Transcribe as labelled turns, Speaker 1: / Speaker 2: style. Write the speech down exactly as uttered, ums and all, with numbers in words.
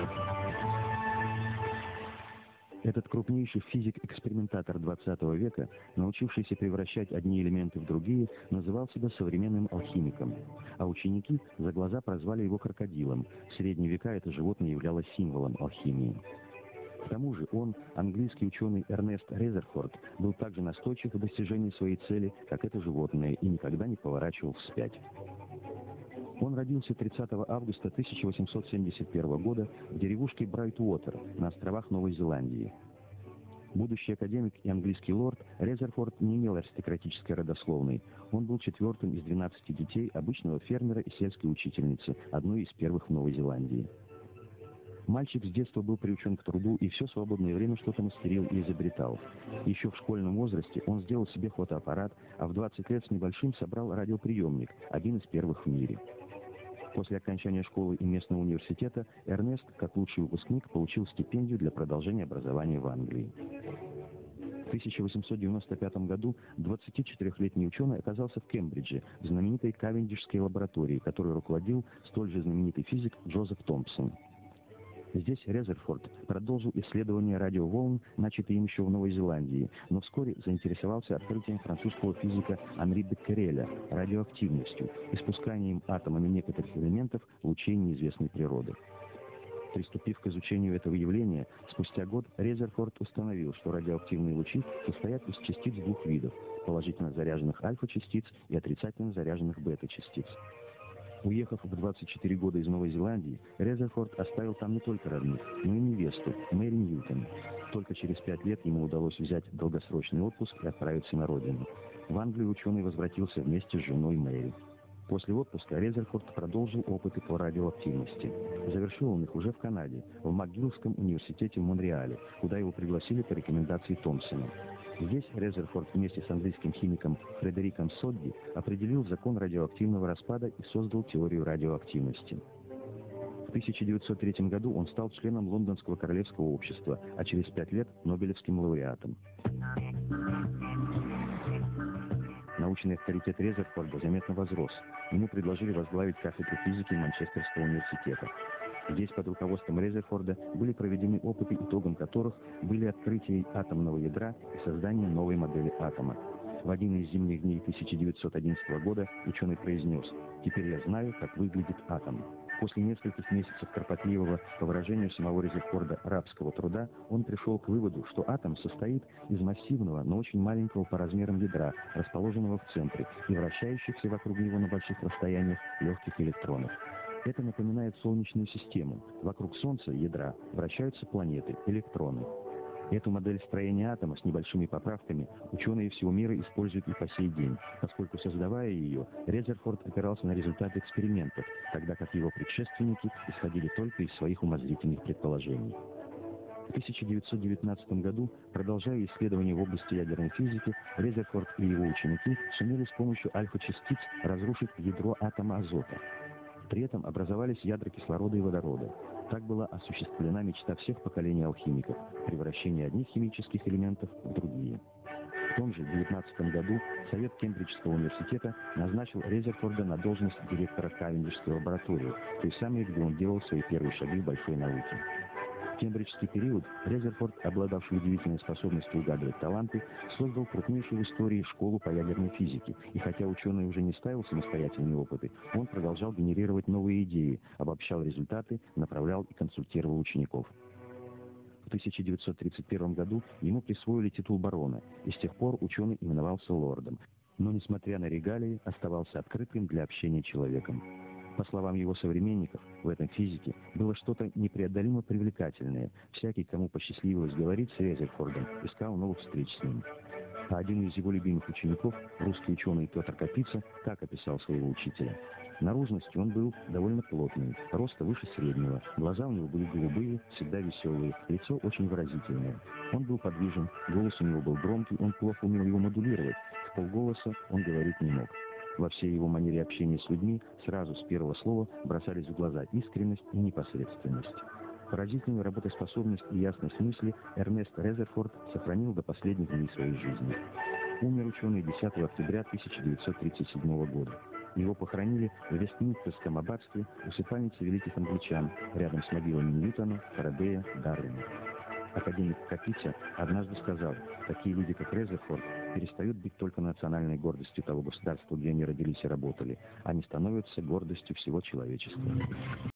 Speaker 1: Этот крупнейший физик-экспериментатор двадцатого века, научившийся превращать одни элементы в другие, называл себя современным алхимиком. А ученики за глаза прозвали его крокодилом. В средние века это животное являлось символом алхимии. К тому же он, английский ученый Эрнест Резерфорд, был также настойчив в достижении своей цели, как это животное, и никогда не поворачивал вспять. Он родился тридцатого августа тысяча восемьсот семьдесят первого года в деревушке Брайтуотер на островах Новой Зеландии. Будущий академик и английский лорд, Резерфорд не имел аристократической родословной. Он был четвертым из двенадцати детей обычного фермера и сельской учительницы, одной из первых в Новой Зеландии. Мальчик с детства был приучен к труду и все свободное время что-то мастерил и изобретал. Еще в школьном возрасте он сделал себе фотоаппарат, а в двадцать лет с небольшим собрал радиоприемник, один из первых в мире. После окончания школы и местного университета Эрнест, как лучший выпускник, получил стипендию для продолжения образования в Англии. В тысяча восемьсот девяносто пятом году двадцатичетырёхлетний ученый оказался в Кембридже, в знаменитой Кавендишской лаборатории, которой руководил столь же знаменитый физик Джозеф Томпсон. Здесь Резерфорд продолжил исследования радиоволн, начатые им еще в Новой Зеландии, но вскоре заинтересовался открытием французского физика Анри Беккереля радиоактивностью, испусканием атомами некоторых элементов лучей неизвестной природы. Приступив к изучению этого явления, спустя год Резерфорд установил, что радиоактивные лучи состоят из частиц двух видов – положительно заряженных альфа-частиц и отрицательно заряженных бета-частиц. Уехав в двадцать четыре года из Новой Зеландии, Резерфорд оставил там не только родных, но и невесту, Мэри Ньютон. Только через пять лет ему удалось взять долгосрочный отпуск и отправиться на родину. В Англию ученый возвратился вместе с женой Мэри. После отпуска Резерфорд продолжил опыты по радиоактивности. Завершил он их уже в Канаде, в МакГиллском университете в Монреале, куда его пригласили по рекомендации Томпсона. Здесь Резерфорд вместе с английским химиком Фредериком Содди определил закон радиоактивного распада и создал теорию радиоактивности. В тысяча девятьсот третьем году он стал членом Лондонского королевского общества, а через пять лет – Нобелевским лауреатом. Научный авторитет Резерфорда заметно возрос. Ему предложили возглавить кафедру физики Манчестерского университета. Здесь под руководством Резерфорда были проведены опыты, итогом которых были открытие атомного ядра и создание новой модели атома. В один из зимних дней тысяча девятьсот одиннадцатого года ученый произнес: «Теперь я знаю, как выглядит атом». После нескольких месяцев кропотливого, по выражению самого Резерфорда, рабского труда, он пришел к выводу, что атом состоит из массивного, но очень маленького по размерам ядра, расположенного в центре, и вращающихся вокруг него на больших расстояниях легких электронов. Это напоминает Солнечную систему. Вокруг Солнца, ядра, вращаются планеты, электроны. Эту модель строения атома с небольшими поправками ученые всего мира используют и по сей день, поскольку, создавая ее, Резерфорд опирался на результаты экспериментов, тогда как его предшественники исходили только из своих умозрительных предположений. В тысяча девятьсот девятнадцатом году, продолжая исследования в области ядерной физики, Резерфорд и его ученики сумели с помощью альфа-частиц разрушить ядро атома азота. При этом образовались ядра кислорода и водорода. Так была осуществлена мечта всех поколений алхимиков – превращение одних химических элементов в другие. В том же девятнадцатом году Совет Кембриджского университета назначил Резерфорда на должность директора Кавендишской лаборатории, той самой, где он делал свои первые шаги в большой науке. В кембриджский период Резерфорд, обладавший удивительной способностью угадывать таланты, создал крупнейшую в истории школу по ядерной физике, и хотя ученый уже не ставил самостоятельные опыты, он продолжал генерировать новые идеи, обобщал результаты, направлял и консультировал учеников. В тысяча девятьсот тридцать первом году ему присвоили титул барона, и с тех пор ученый именовался лордом, но, несмотря на регалии, оставался открытым для общения человеком. По словам его современников, в этом физике было что-то непреодолимо привлекательное. Всякий, кому посчастливилось говорить с Резерфордом, искал новых встреч с ним. А один из его любимых учеников, русский ученый Петр Капица, так описал своего учителя. Наружностью он был довольно плотный, роста выше среднего, глаза у него были голубые, всегда веселые, лицо очень выразительное. Он был подвижен, голос у него был громкий, он плохо умел его модулировать, в полголоса он говорить не мог. Во всей его манере общения с людьми сразу с первого слова бросались в глаза искренность и непосредственность. Поразительную работоспособность и ясность мысли Эрнест Резерфорд сохранил до последних дней своей жизни. Умер ученый десятого октября тысяча девятьсот тридцать седьмого года. Его похоронили в Вестминстерском аббатстве, усыпальнице великих англичан, рядом с могилами Ньютона, Фарадея, Дарвина. Академик Капитя однажды сказал, такие люди, как Резерфорд, перестают быть только национальной гордостью того государства, где они родились и работали, они становятся гордостью всего человечества.